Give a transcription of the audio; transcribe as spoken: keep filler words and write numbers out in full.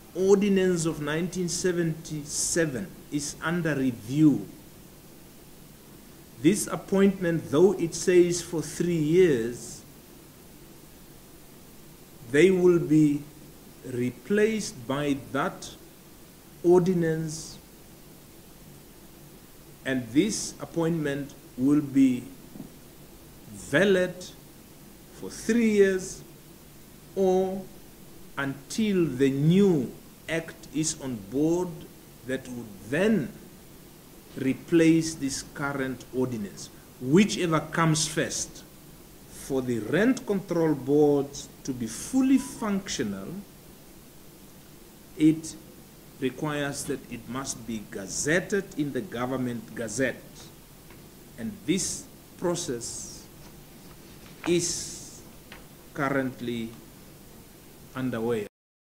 ordinance of nineteen seventy-seven is under review. This appointment, though it says for three years, they will be replaced by that ordinance, and this appointment will be valid for three years or until the new act is on board that would then replace this current ordinance, whichever comes first. For the rent control boards to be fully functional, it requires that it must be gazetted in the government gazette, and this process is currently underway.